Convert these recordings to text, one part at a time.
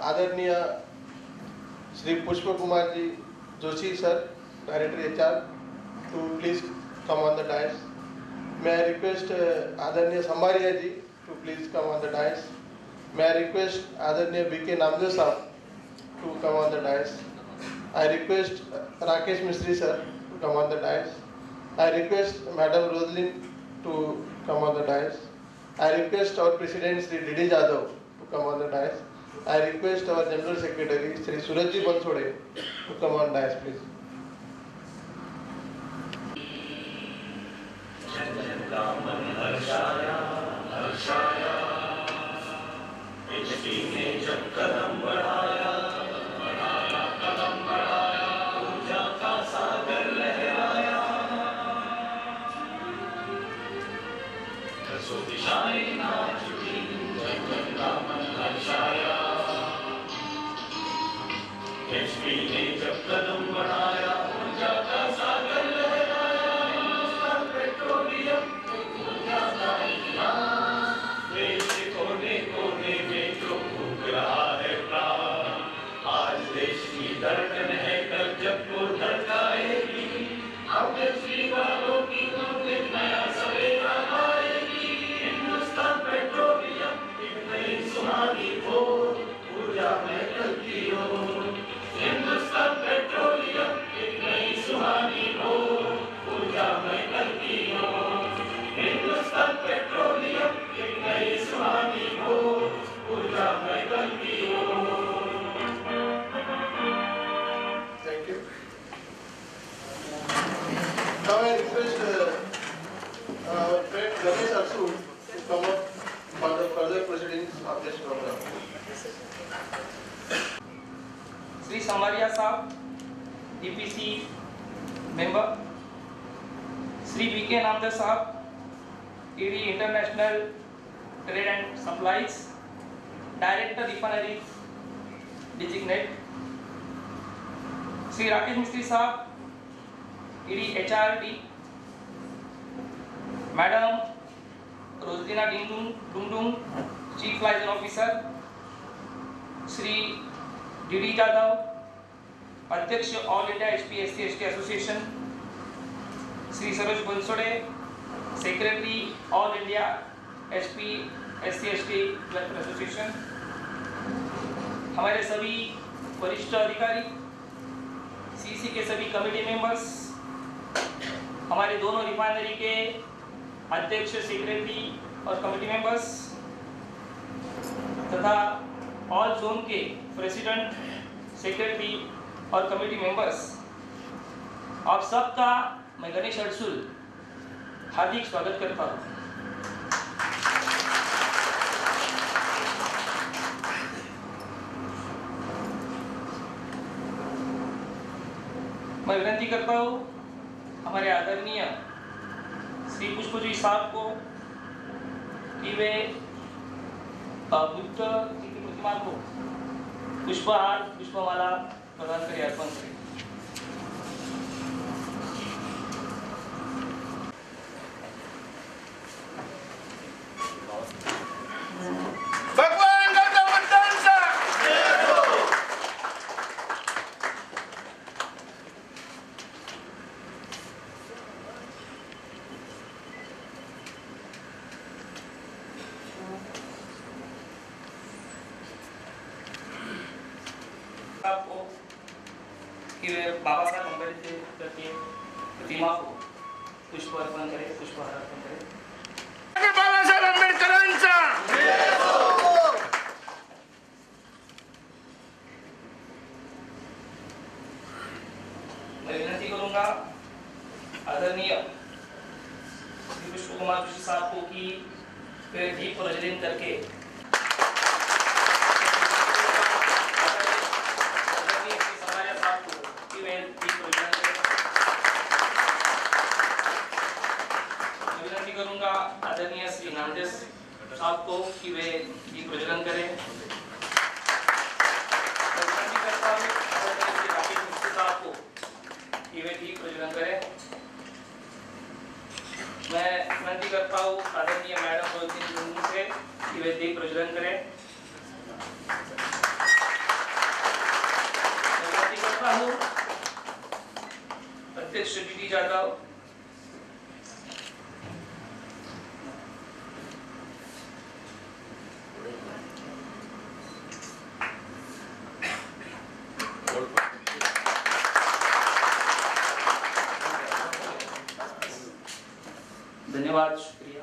आदरणीय Shri Pushp Kumar ji Joshi sir, director HR, to please come on the dais. May I request आदरणीय संबारिया जी to please come on the dais. May I request आदरणीय BK Namdev साहब to come on the dais. I request Rakesh Mistry sir to come on the dais. I request Madam Rosalyn to come on the dais. I request our President Sri Didi Jadhav to come on the dais. I request our General Secretary Sri Surajji Bansode to come on dais, please. Now I request our friend Ramesh Arsu to come up for the further proceedings of this program. Shri Samaria साहब, DPC member, Shri BK Namdev साहब, ED International Trade and Supplies, Director Refineries Designate, Shri Rakesh मिस्त्री साहब, ED HRD, Madam Rosalina Dingdung, Chief Liaison Officer, Shri Didi Jadhav, अध्यक्ष all India HP SC ST association, Shri Saroj Bansode, secretary all India HP SC ST welfare association, हमारे सभी वरिष्ठ अधिकारी, CC के सभी committee members, हमारे दोनों रिफाइनरी के अध्यक्ष, सेक्रेटरी और कमेटी मेंबर्स तथा ऑल जोन के प्रेसिडेंट, सेक्रेटरी और कमेटी मेंबर्स, आप सबका मैं गणेश अड़सुल हार्दिक स्वागत करता हूँ। मैं विनती करता हूँ हमारे आदरणीय श्री पुष्पजी साहब को कि वे बुद्ध जी की प्रतिमा को पुष्पहार, पुष्पमाला प्रदान करें, अर्पण करें। भगवान गौतम बुद्ध सा आपको कि वे बाबा साहब अम्बेडकर के प्रतिमा को पुष्प अर्पण करें, पुष्पहार अर्पण करें। बाबा साहेब आंबेडकरांचा मैं विनती करूंगा आदरणीय श्री पुष्प कुमार जोशी साहब को कि वे दीप प्रज्वलित करके करूंगा आदरणीय श्री नामदेव साहब को कि वे दीप प्रज्वलन करें। विनती करता हूं आदरणीय श्री राकेश मिस्त्री साहब को कि वे दीप प्रज्वलन करें। मैं विनती करता हूं आदरणीय मैडम रोजिन से कि वे दीप जाधव, धन्यवाद, शुक्रिया।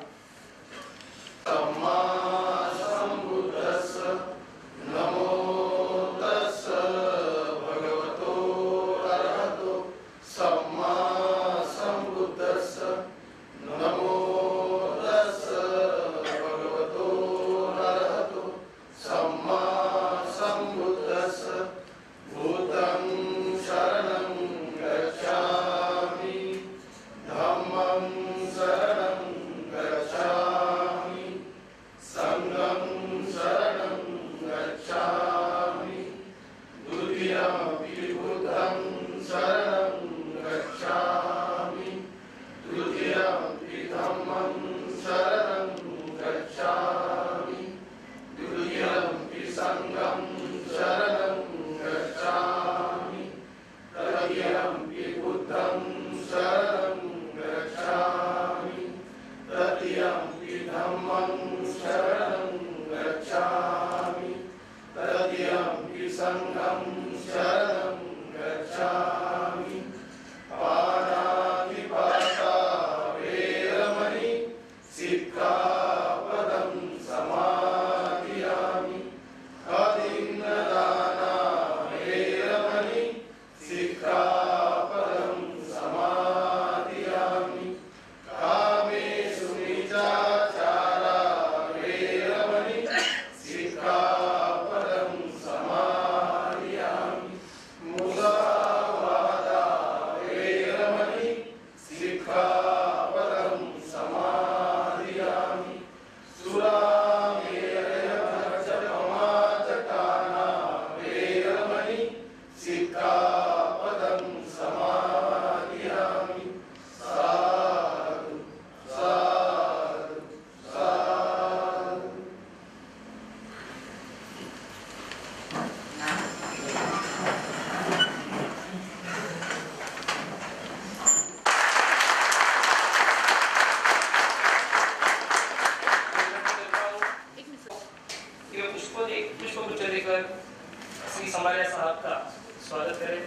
पुष्पगुच्छ देकर श्री समारिया साहब का स्वागत करें।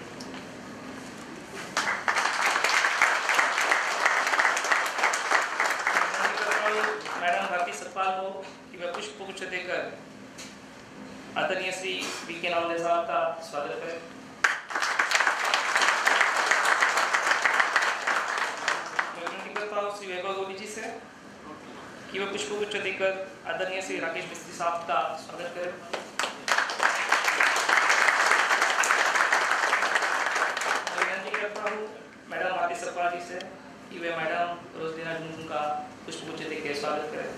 मैडम भारती सतपाल को कि वह पुष्पगुच्छ देकर आदरणीय श्री वी.के. नामदे साहब का स्वागत करें। मैं विनती करता हूँ श्री वैभव गोविल जी से कि वह पुष्पगुच्छ देकर आदरणीय श्री राकेश मिस्त्री साहब का स्वागत करें। मैं विनती करता हूँ मैडम भारती सतपाल जी से कि वे मैडम रोजदीना झुनझुन का पुष्पगुच्छ देकर स्वागत करें।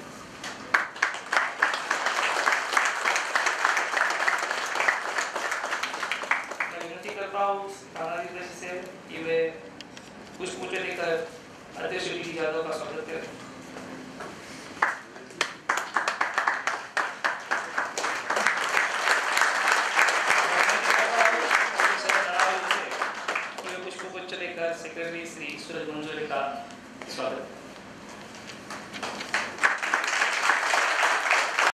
मैं विनती करता हूँ बांग्लादेश से कि वे पुष्पगुच्छ देकर अध्यक्ष डी यादव का स्वागत करें। सेक्रेटरी श्री सूरज मंजूरी का स्वागत।